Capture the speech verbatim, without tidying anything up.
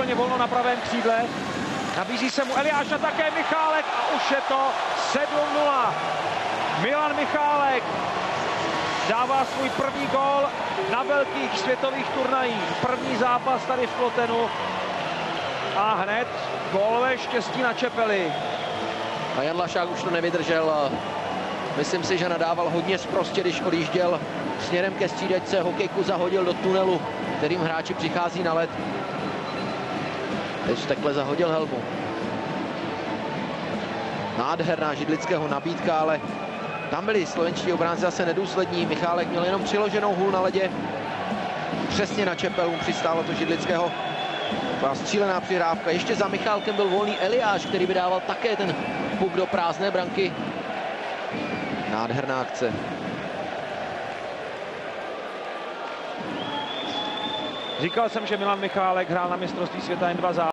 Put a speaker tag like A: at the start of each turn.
A: úplně volno na pravém křídle. Nabízí se mu Eliáš a také Michálek a už je to sedm nula. Milan Michálek dává svůj první gól na velkých světových turnajích. První zápas tady v Klotenu a hned gólové štěstí na čepeli.
B: A Jan Lašák už to nevydržel. Myslím si, že nadával hodně sprostě, když odjížděl směrem ke střídačce. Hokejku zahodil do tunelu, kterým hráči přichází na led. Teď takhle zahodil helmu. Nádherná Židlického nabídka, ale tam byli slovenští obránci zase nedůslední. Michálek měl jenom přiloženou hůl na ledě. Přesně na čepelu přistálo to Židlického. Byla střílená přihrávka. Ještě za Michálkem byl volný Eliáš, který by dával také ten puk do prázdné branky. Nádherná akce.
A: Říkal jsem, že Milan Michálek hrál na mistrovství světa jen dva zápasy.